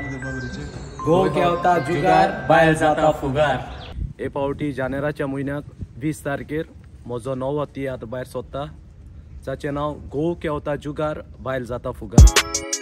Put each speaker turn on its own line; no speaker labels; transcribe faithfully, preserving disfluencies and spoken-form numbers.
गो केवता जुगार बायल जाता फुगार।
हे फावटी जानेराच्या म्हयन्याक वीस तारखेर म्हजो नवो तियात्र भायर सरता, जाचें नांव गो केवता जुगार बायल जाता फुगार।